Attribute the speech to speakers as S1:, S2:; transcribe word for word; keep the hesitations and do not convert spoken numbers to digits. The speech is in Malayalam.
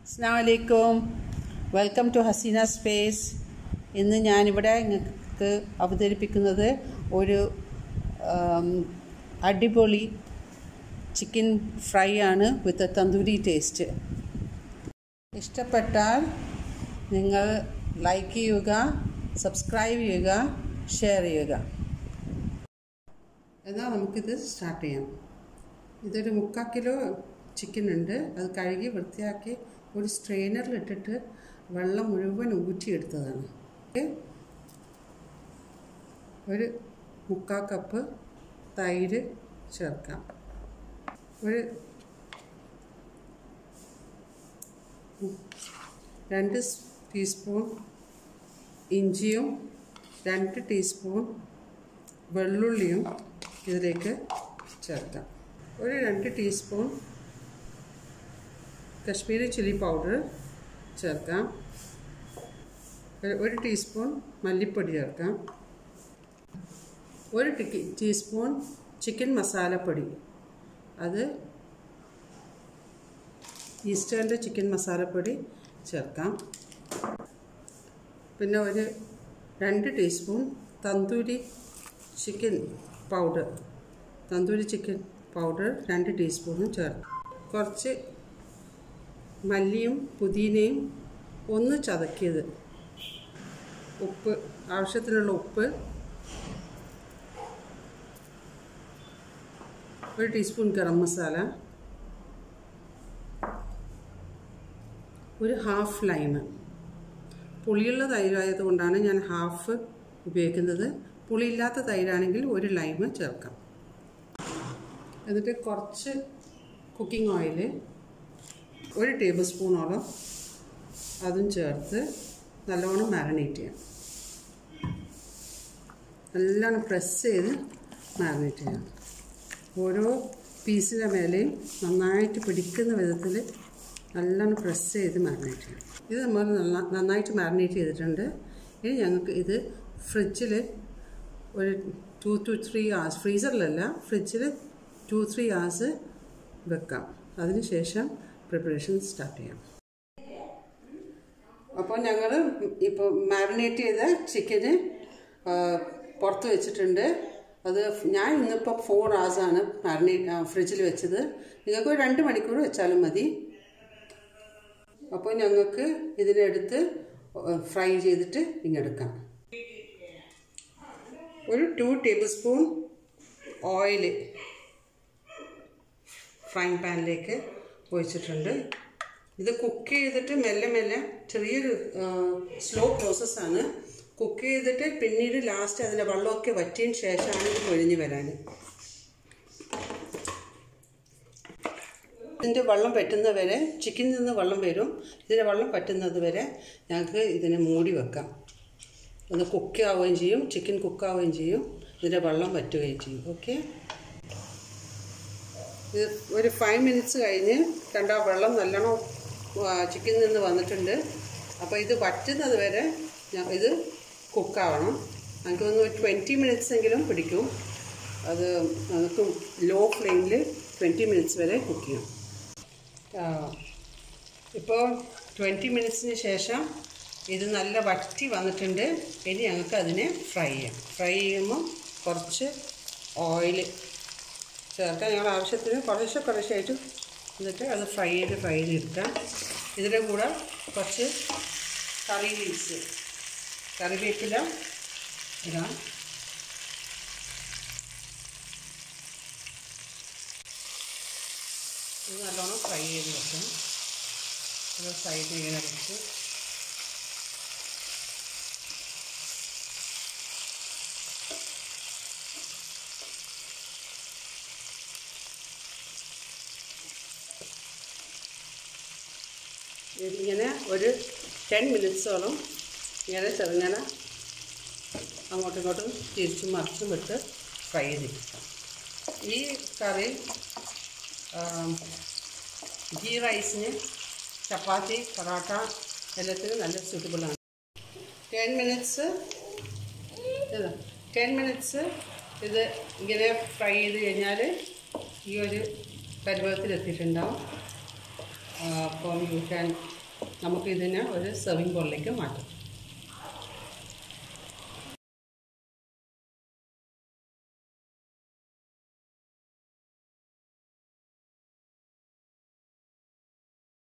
S1: അസ്സലാമു അലൈക്കും. Welcome to Haseena space. ഇന്ന് ഞാനിവിടെ നിങ്ങൾക്ക് അവതരിപ്പിക്കുന്നത് ഒരു അടിപൊളി ചിക്കൻ ഫ്രൈ ആണ് വിത്ത് തന്തൂരി ടേസ്റ്റ്. ഇഷ്ടപ്പെട്ടാൽ നിങ്ങൾ ലൈക്ക് ചെയ്യുക, സബ്സ്ക്രൈബ് ചെയ്യുക, ഷെയർ ചെയ്യുക. എന്നാൽ നമുക്കിത് സ്റ്റാർട്ട് ചെയ്യാം. ഇതൊരു മുക്കാൽ കിലോ ചിക്കൻ ഉണ്ട്. അത് കഴുകി വൃത്തിയാക്കി ഒരു സ്ട്രെയിനറിലിട്ടിട്ട് വെള്ളം മുഴുവൻ ഊറ്റിയെടുത്തതാണ്. ഒരു മുക്കാൽ കപ്പ് തൈര് ചേർക്കാം. ഒരു രണ്ട് ടീസ്പൂൺ ഇഞ്ചിയും രണ്ട് ടീസ്പൂൺ വെള്ളുള്ളിയും ഇതിലേക്ക് ചേർക്കാം. ഒരു രണ്ട് ടീസ്പൂൺ കശ്മീരി ചില്ലി പൗഡർ ചേർക്കാം. ഒരു ടീസ്പൂൺ മല്ലിപ്പൊടി ചേർക്കാം. ഒരു ടീസ്പൂൺ ചിക്കൻ മസാലപ്പൊടി, അത് ഈസ്റ്റേണിൻ്റെ ചിക്കൻ മസാലപ്പൊടി ചേർക്കാം. പിന്നെ ഒരു രണ്ട് teaspoon tandoori chicken powder tandoori chicken powder രണ്ട് ടീസ്പൂണും ചേർക്കാം. കുറച്ച് മല്ലിയും പുതിനയും ഒന്ന് ചതക്കിയത്, ഉപ്പ് ആവശ്യത്തിനുള്ള ഉപ്പ്, ഒരു ടീസ്പൂൺ ഗരം മസാല, ഒരു ഹാഫ് ലൈം. പുളിയുള്ള തൈരായതുകൊണ്ടാണ് ഞാൻ ഹാഫ് ഉപയോഗിക്കുന്നത്. പുളിയില്ലാത്ത തൈരാണെങ്കിൽ ഒരു ലൈം ചേർക്കാം. എന്നിട്ട് കുറച്ച് കുക്കിംഗ് ഓയിൽ, ഒരു ടേബിൾ സ്പൂണോളം അതും ചേർത്ത് നല്ലോണം മാരിനേറ്റ് ചെയ്യാം. നല്ലോണം പ്രസ് ചെയ്ത് മാരിനേറ്റ് ചെയ്യാം. ഓരോ പീസിൻ്റെ മേലെയും നന്നായിട്ട് പിടിക്കുന്ന വിധത്തിൽ നല്ലോണം പ്രസ് ചെയ്ത് മാരിനേറ്റ് ചെയ്യാം. ഇത് നമ്മൾ നന്നായിട്ട് മാരിനേറ്റ് ചെയ്തിട്ടുണ്ട്. ഇനി ഞങ്ങൾക്ക് ഇത് ഫ്രിഡ്ജിൽ ഒരു ടു ടു ത്രീ hours, ഫ്രീസറിലല്ല ഫ്രിഡ്ജിൽ ടു ത്രീ hours വെക്കാം. അതിന് ശേഷം പ്രിപ്പറേഷൻ സ്റ്റാർട്ട് ചെയ്യാം. അപ്പോൾ ഞങ്ങൾ ഇപ്പോൾ മാരിനേറ്റ് ചെയ്ത ചിക്കന് പുറത്ത് വെച്ചിട്ടുണ്ട്. അത് ഞാൻ ഇന്നിപ്പോൾ ഫോർ hours മാരിനേറ്റ് ഫ്രിഡ്ജിൽ വെച്ചത്. നിങ്ങൾക്ക് ഒരു രണ്ട് മണിക്കൂർ വെച്ചാലും മതി. അപ്പോൾ ഞങ്ങൾക്ക് ഇതിനെടുത്ത് ഫ്രൈ ചെയ്തിട്ട് ഇങ്ങെടുക്കാം. ഒരു two tablespoon oil frying പാനിലേക്ക് ഒഴിച്ചിട്ടുണ്ട്. ഇത് കുക്ക് ചെയ്തിട്ട് മെല്ലെ മെല്ലെ ചെറിയൊരു സ്ലോ പ്രോസസ്സാണ്. കുക്ക് ചെയ്തിട്ട് പിന്നീട് ലാസ്റ്റ് അതിൻ്റെ വെള്ളമൊക്കെ വറ്റിയതിന് ശേഷമാണ് ഇത് പൊഴിഞ്ഞ് വരാൻ. ഇതിൻ്റെ വെള്ളം പറ്റുന്നത് വരെ, ചിക്കനിൽ നിന്ന് വെള്ളം വരും, ഇതിൻ്റെ വെള്ളം പറ്റുന്നത് വരെ ഞങ്ങൾക്ക് ഇതിനെ മൂടി വെക്കാം. ഒന്ന് കുക്ക് ആവുകയും ചെയ്യും, ചിക്കൻ കുക്കാവുകയും ചെയ്യും, ഇതിൻ്റെ വെള്ളം വറ്റുകയും ചെയ്യും. ഓക്കെ, ഇത് ഒരു ഫൈവ് മിനിറ്റ്സ് കഴിഞ്ഞ് കണ്ടാൽ വെള്ളം നല്ലോണം ചിക്കനിൽ നിന്ന് വന്നിട്ടുണ്ട്. അപ്പോൾ ഇത് വറ്റുന്നത് വരെ ഇത് കുക്കാവണം. നമുക്ക് ഒന്ന് ട്വൻറ്റി മിനിറ്റ്സ് എങ്കിലും പിടിക്കും. അത് നമുക്ക് ലോ ഫ്ലെയിമിൽ ട്വൻറ്റി മിനിറ്റ്സ് വരെ കുക്ക് ചെയ്യും. ഇപ്പോൾ ട്വൻറ്റി മിനിറ്റ്സിന് ശേഷം ഇത് നല്ല വറ്റി വന്നിട്ടുണ്ട്. ഇനി ഞങ്ങൾക്ക് അതിനെ ഫ്രൈ ചെയ്യാം. ഫ്രൈ ചെയ്യുമ്പോൾ കുറച്ച് ഓയിൽ ചേർക്കാം. ഞങ്ങൾ ആവശ്യത്തിന് കുറേശ്ശെ കുറേശ്ശായിട്ട് എന്നിട്ട് അത് ഫ്രൈ ചെയ്ത് ഫ്രൈ ചെയ്തെടുക്കാം. ഇതിൻ്റെ കൂടെ കുറച്ച് കറി ലീവ്സ്, കറിവേപ്പില ഇടാം. ഇത് നല്ലോണം ഫ്രൈ ചെയ്ത് വെക്കാം. അത് സൈഡ് ഇങ്ങനെ വെച്ച് ഇതിങ്ങനെ ഒരു ടെൻ മിനിറ്റ്സോളം ഇങ്ങനെ ചെറുങ്ങനെ അങ്ങോട്ടും ഇങ്ങോട്ടും തിരിച്ചും മറിച്ചും വിട്ട് ഫ്രൈ ചെയ്തിരിക്കാം. ഈ കറി ഗീ റൈസിന്, ചപ്പാത്തി, പൊറോട്ട എല്ലാത്തിനും നല്ല സ്യൂട്ടബിളാണ്. ടെൻ മിനിറ്റ്സ് ഇത് ടെൻ മിനിറ്റ്സ് ഇത് ഇങ്ങനെ ഫ്രൈ ചെയ്ത് കഴിഞ്ഞാൽ ഈ ഒരു പരുവത്തിലെത്തിയിട്ടുണ്ടാവും. അപ്പം യു ക്യാൻ നമുക്കിതിനെ ഒരു സെർവിങ് ബോളിലേക്ക് മാറ്റാം.